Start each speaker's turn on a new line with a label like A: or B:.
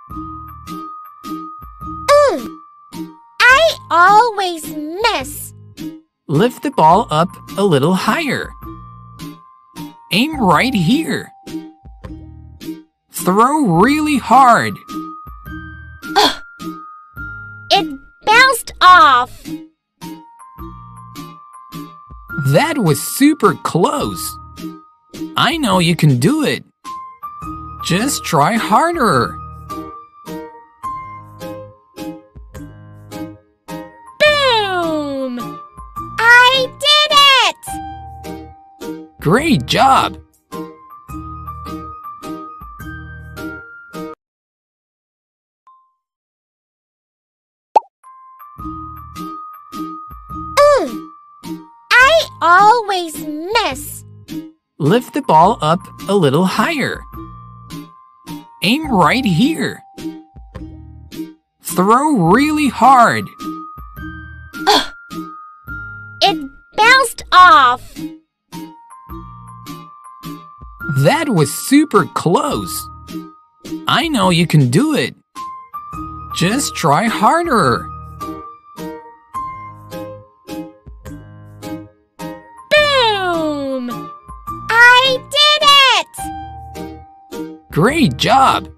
A: I always miss.
B: Lift the ball up a little higher. Aim right here. Throw really hard.
A: It bounced off.
B: That was super close. I know you can do it. Just try harder.
A: Boom! I did it!
B: Great job!
A: I always miss.
B: Lift the ball up a little higher. Aim right here. Throw really hard.
A: It bounced off.
B: That was super close. I know you can do it. Just try harder.
A: Boom! I did it!
B: Great job!